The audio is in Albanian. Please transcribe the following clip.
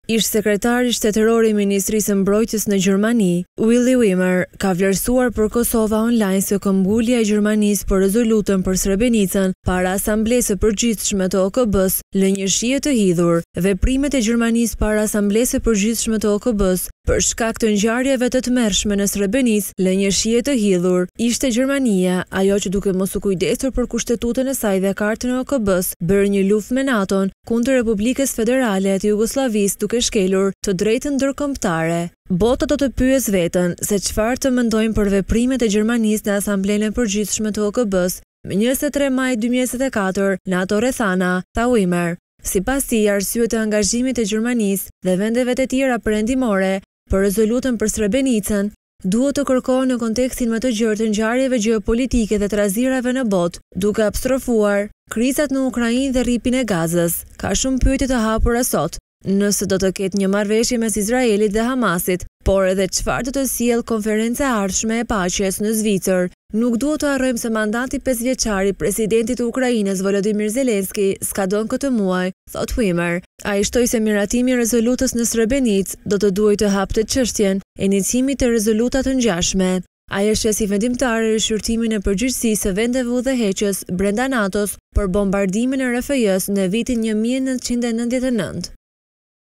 Ish sekretari shtetëror i Ministrisë së Mbrojtjes në Gjermani, Willy Wimmer, ka vlerësuar për Kosova Online se këmbgulja e Gjermanisë për rezolutën për Srebrenicën para Asamblesë së Përgjithshme të OKB-s lë një shije të hidhur. Veprimet e Gjermanisë para Asamblesë së Përgjithshme të OKB-s për shkak të ngjarjeve të tmerrshme në Srebrenicë lë një shije të hidhur. Ishte Gjermania ajo që duke mos u kujdesur për kushtetutën e saj dhe kartën e OKB-s, bëri një luftë me NATO-n kundër Republikës Federale të Jugosllavisë duke shkelur të drejtën ndërkombëtare. Bota do të pyes veten se çfarë të mendojnë për veprimet e Gjermanisë në Asamblenë e Përgjithshme të OKB-s. Më 23 maj 2024, NATO rrethana, tha Wimmer. Sipas tij, arsyet e angazhimit të Gjermanisë dhe vendeve të tjera perëndimore për rezolutën për Srebrenicën duhet të kërkohen në kontekstin më të gjerë të ngjarjeve gjeopolitike dhe trazirave në botë, duke apostrofuar krizat në Ukrainë dhe rripin e Gazës. Ka shumë pyetje të hapura sot. Nëse do të ketë një marrëveshje mes Izraelit dhe Hamasit, por edhe çfarë do të sjellë konferenca e ardhshme e paqes në Zvicër. Nuk duhet të harrojmë se mandati 5 vjeçar i presidentit të Ukrainës Volodymyr Zelensky skadon këtë muaj, thot Wimmer. Ai shtoi se miratimi i rezolutës në Srebrenicë do të duhej të hapte çështjen e iniciimit të rezoluta të ngjashme. Ai është si vendimtar i shqyrtimin e përgjegjësisë së vendeve udhëheqës brenda NATO-s për bombardimin e RFJ-s në vitin 1999.